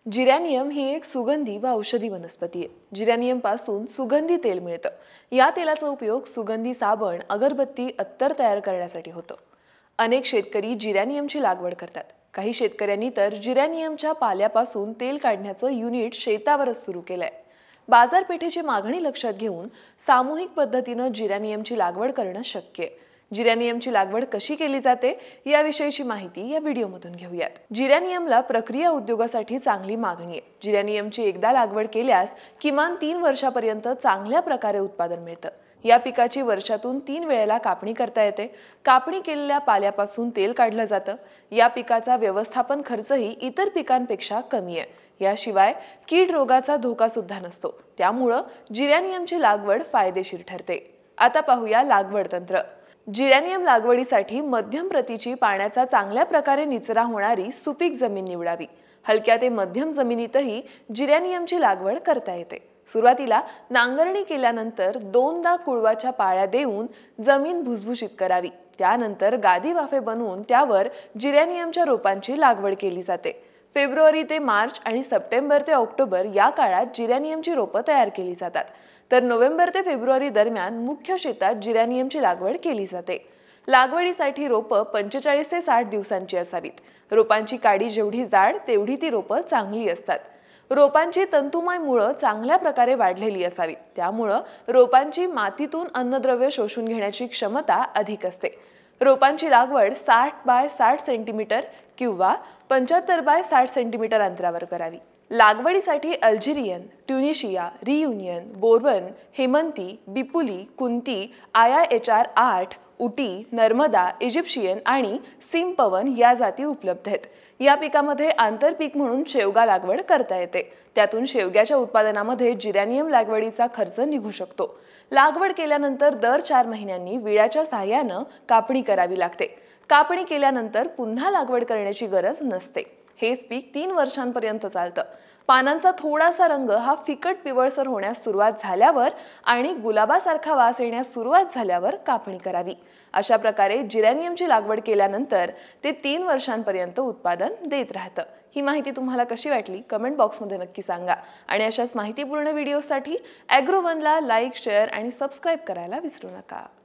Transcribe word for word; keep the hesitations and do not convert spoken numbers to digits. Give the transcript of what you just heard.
जिरॅनियम ही एक सुगंधी व औषधी वनस्पती आहे। जिरॅनियम पासून सुगंधी तेल मिळतं। या तेलाचा उपयोग सुगंधी साबण, अगरबत्ती, अत्तर तयार करण्यासाठी होतो। अनेक शेतकरी जिरॅनियमची लागवड करतात। काही शेतकऱ्यांनी तर जिरॅनियमच्या पाल्यापासून तेल काढण्याचं युनिट शेतावरच सुरू केलंय। बाजारपेठेची मागणी लक्षात घेऊन सामूहिक पद्धतीने जिरॅनियमची लागवड करणं शक्य आहे। जिरॅनियमची लागवड कशी केली जाते याविषयीची माहिती या व्हिडिओमधून घेऊयात। जिरॅनियमला प्रक्रिया उद्योगासाठी चांगली मागणी आहे। जिरॅनियमची एकदा लागवड केल्यास किमान तीन वर्षापर्यंत चांगल्या प्रकारे उत्पादन मिळतं। या पिकाची वर्षातून तीन वेळेला कापणी करता येते। कापणी केलेल्या पाल्यापासून तेल काढलं जातं। या पिकाचा व्यवस्थापन खर्चही इतर पिकांपेक्षा कमी आहे। याशिवाय कीड रोगाचा धोका सुद्धा नसतो। त्यामुळे जिरॅनियमची लागवड फायदेशीर ठरते। आता पाहूया लागवड तंत्र। जिरॅनियम लागवडीसाठी मध्यम प्रतीची पाण्याचा चांगल्या प्रकारे निचरा होणारी सुपीक जमीन निवडावी। हलक्या ते मध्यम जमिनीतही जिरॅनियमची लागवड करता येते। सुरुवातीला नांगरणी केल्यानंतर दोनदा कुळवाच्या पाळ्या देऊन जमीन भुसभुशीत करावी। त्यानंतर गादी वाफे बनवून त्यावर जिरॅनियमच्या रोपांची लागवड केली जाते। फेब्रुवारी ते मार्च आणि सप्टेंबर ते ऑक्टोबर या काळात जिरॅनियमची रोपं तयार केली जातात। तर नोव्हेंबर ते फेब्रुवारी दरम्यान मुख्य शेतात जिरॅनियमची लागवड केली जाते। लागवडीसाठी रोपं पंचेचाळीस ते साठ दिवसांची असावीत। रोपांची काडी जेवढी जाड तेवढी ती रोपं चांगली असतात। रोपांची तंतुमय मुळं चांगल्या प्रकारे वाढलेली असावीत। त्यामुळे रोपांची मातीतून अन्नद्रव्य शोषून घेण्याची क्षमता अधिक असते। रोपांची लागवड साठ बाय साठ सेंटीमीटर किंवा पंच्याहत्तर बाय साठ सेंटीमीटर अंतरावर करावी। लागवडीसाठी Algerian, Tunisia, Reunion, Bourbon, Hemanti, Bipuli, Kunti, I I H R आठ, उटी, नर्मदा, इजिप्शियन आणि सिमपवन या जाती उपलब्ध आहेत। या पिकामध्ये आंतरपीक म्हणून शेवगा लागवड करता येते। त्यातून शेवग्याच्या उत्पादनामध्ये जिरॅनियम लागवडीचा खर्च निघू शकतो। लागवड केल्यानंतर दर चार महिन्यांनी विळ्याच्या सहाय्याने कापणी करावी लागते। कापणी केल्यानंतर पुन्हा लागवड करण्याची गरज नसते। हेच पीक तीन वर्षांपर्यंत चालतं। पानांचा थोडासा रंग हा फिकट पिवळसर होण्यास सुरुवात झाल्यावर आणि गुलाबासारखा वास येण्यास सुरुवात झाल्यावर कापणी करावी। अशा प्रकारे जिरॅनियमची लागवड केल्यानंतर ते तीन वर्षांपर्यंत उत्पादन देत राहतं। ही माहिती तुम्हाला कशी वाटली कमेंट बॉक्समध्ये नक्की सांगा। आणि अशाच माहितीपूर्ण व्हिडिओसाठी ॲग्रोवनला लाईक, शेअर आणि सबस्क्राईब करायला विसरू नका।